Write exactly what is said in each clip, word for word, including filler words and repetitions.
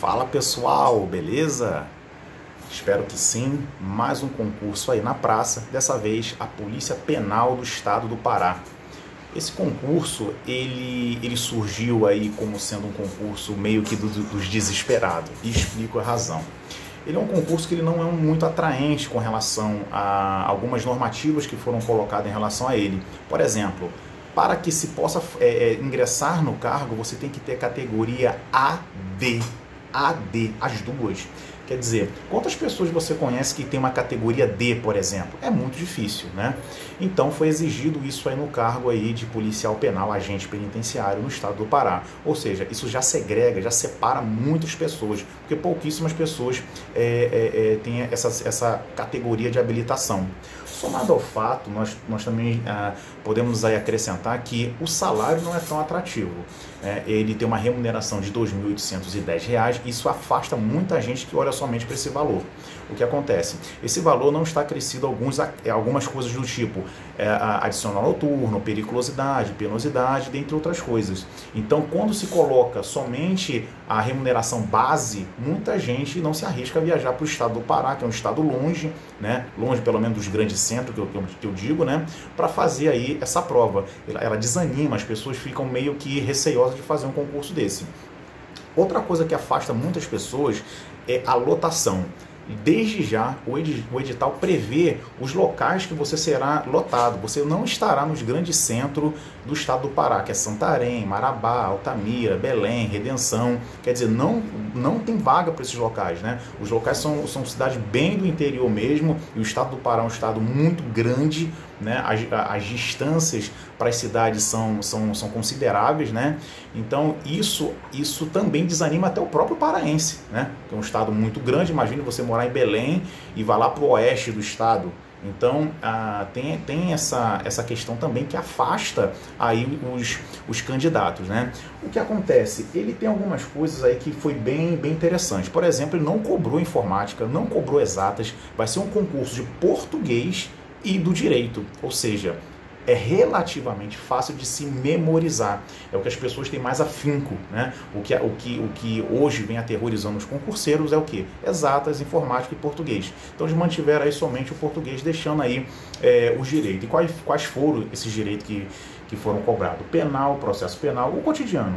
Fala pessoal, beleza? Espero que sim. Mais um concurso aí na praça, dessa vez a Polícia Penal do Estado do Pará. Esse concurso, ele, ele surgiu aí como sendo um concurso meio que do, dos desesperados, e explico a razão. Ele é um concurso que ele não é muito atraente com relação a algumas normativas que foram colocadas em relação a ele. Por exemplo, para que se possa é, é, ingressar no cargo, você tem que ter categoria A D. A D, as duas. Quer dizer, quantas pessoas você conhece que tem uma categoria D, por exemplo? É muito difícil, né? Então foi exigido isso aí no cargo aí de policial penal, agente penitenciário no estado do Pará. Ou seja, isso já segrega, já separa muitas pessoas, porque pouquíssimas pessoas é, é, é, têm essa, essa categoria de habilitação. Somado ao fato, nós, nós também ah, podemos aí acrescentar que o salário não é tão atrativo. É, ele tem uma remuneração de dois mil oitocentos e dez reais, e isso afasta muita gente que olha somente para esse valor. O que acontece? Esse valor não está acrescido alguns, algumas coisas do tipo é, adicional noturno, periculosidade, penosidade, dentre outras coisas. Então, quando se coloca somente a remuneração base, muita gente não se arrisca a viajar para o estado do Pará, que é um estado longe, né? Longe pelo menos dos grandes centros, que eu, que eu digo, né? Para fazer aí essa prova. Ela, ela desanima, as pessoas ficam meio que receosas de fazer um concurso desse. Outra coisa que afasta muitas pessoas é a lotação. Desde já, o edital prevê os locais que você será lotado. Você não estará nos grandes centros do estado do Pará, que é Santarém, Marabá, Altamira, Belém, Redenção. Quer dizer, não, não tem vaga para esses locais, né? Os locais são, são cidades bem do interior mesmo, e o estado do Pará é um estado muito grande, né? As, as distâncias para as cidades são, são, são consideráveis, né? Então isso, isso também desanima até o próprio paraense, né? Que é um estado muito grande. Imagine você morar em Belém e vai lá para o oeste do estado. Então ah, tem, tem essa, essa questão também que afasta aí os, os candidatos, né? O que acontece? Ele tem algumas coisas aí que foi bem, bem interessante. Por exemplo, ele não cobrou informática, não cobrou exatas. Vai ser um concurso de português e do direito, ou seja, é relativamente fácil de se memorizar. É o que as pessoas têm mais afinco, né? O que, o que, o que hoje vem aterrorizando os concurseiros é o quê? Exatas, informática e português. Então eles mantiveram aí somente o português, deixando aí é, os direitos. E quais, quais foram esses direitos que, que foram cobrados? Penal, processo penal, o cotidiano,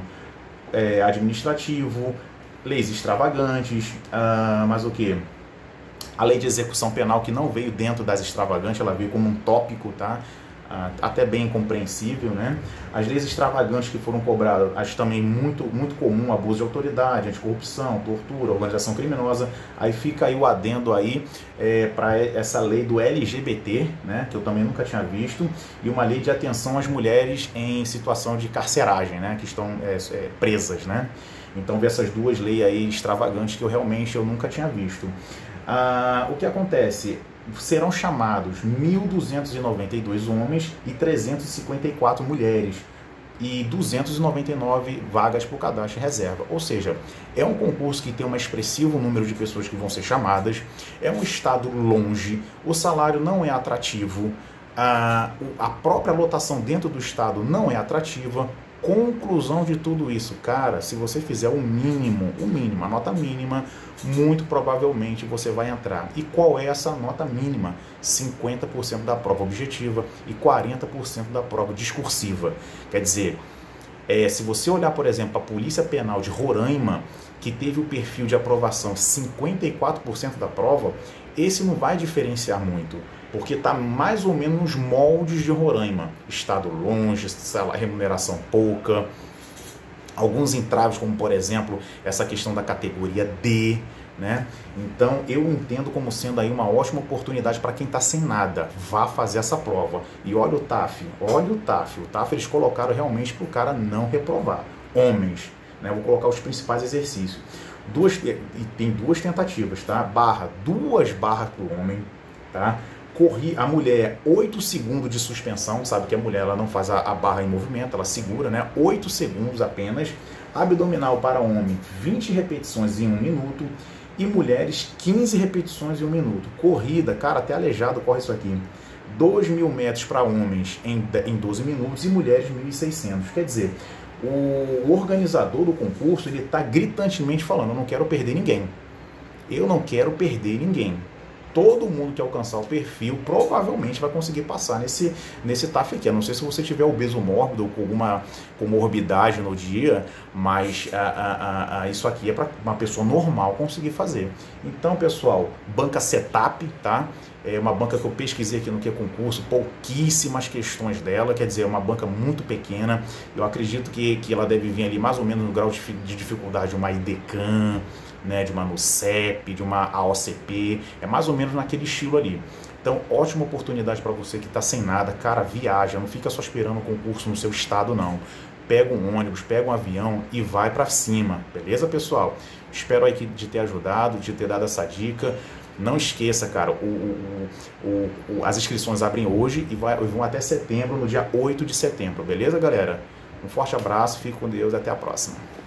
é, administrativo, leis extravagantes, ah, mas o quê? A lei de execução penal, que não veio dentro das extravagantes, ela veio como um tópico, tá? Até bem compreensível, né? As leis extravagantes que foram cobradas, acho também muito, muito comum: abuso de autoridade, anticorrupção, tortura, organização criminosa. Aí fica aí o adendo aí é, para essa lei do L G B T, né? Que eu também nunca tinha visto, e uma lei de atenção às mulheres em situação de carceragem, né? Que estão é, é, presas, né? Então, ver essas duas leis aí extravagantes que eu realmente eu nunca tinha visto. Ah, o que acontece? Serão chamados mil duzentos e noventa e dois homens e trezentas e cinquenta e quatro mulheres, e duzentas e noventa e nove vagas para o cadastro reserva. Ou seja, é um concurso que tem um expressivo número de pessoas que vão ser chamadas, é um estado longe, o salário não é atrativo, a, a própria lotação dentro do estado não é atrativa. Conclusão de tudo isso, cara, se você fizer o mínimo, o mínimo, a nota mínima, muito provavelmente você vai entrar. E qual é essa nota mínima? cinquenta por cento da prova objetiva e quarenta por cento da prova discursiva. Quer dizer, é, se você olhar, por exemplo, a Polícia Penal de Roraima, que teve o perfil de aprovação cinquenta e quatro por cento da prova, esse não vai diferenciar muito, porque está mais ou menos nos moldes de Roraima. Estado longe, remuneração pouca, alguns entraves, como por exemplo essa questão da categoria D, né? Então eu entendo como sendo aí uma ótima oportunidade para quem está sem nada. Vá fazer essa prova. E olha o T A F, olha o T A F. O T A F eles colocaram realmente para o cara não reprovar. Homens, né? Vou colocar os principais exercícios. Duas, e tem duas tentativas, tá? Barra, duas barras para o homem, tá? Corri, a mulher, oito segundos de suspensão, sabe que a mulher ela não faz a, a barra em movimento, ela segura, né? oito segundos apenas. Abdominal para homem, vinte repetições em um minuto. E mulheres, quinze repetições em um minuto. Corrida, cara, até aleijado corre isso aqui. dois mil metros para homens em, em doze minutos e mulheres mil e seiscentos. Quer dizer, o organizador do concurso, ele está gritantemente falando, eu não quero perder ninguém. Eu não quero perder ninguém. Todo mundo que alcançar o perfil provavelmente vai conseguir passar nesse, nesse T A F aqui. A não sei se você tiver obeso mórbido ou com alguma comorbidade no dia, mas a, a, a, isso aqui é para uma pessoa normal conseguir fazer. Então, pessoal, banca Setup, tá? É uma banca que eu pesquisei aqui no Que Concurso, pouquíssimas questões dela, quer dizer, é uma banca muito pequena. Eu acredito que, que ela deve vir ali mais ou menos no grau de, de dificuldade de uma IDECAM, né, de uma NUCEP, de uma A O C P, é mais ou menos naquele estilo ali. Então, ótima oportunidade para você que está sem nada, cara, viaja, não fica só esperando o concurso no seu estado, não. Pega um ônibus, pega um avião e vai para cima, beleza, pessoal? Espero aí que, de ter ajudado, de ter dado essa dica. Não esqueça, cara, o, o, o, o, as inscrições abrem hoje e vai, vão até setembro, no dia oito de setembro, beleza, galera? Um forte abraço, fique com Deus e até a próxima.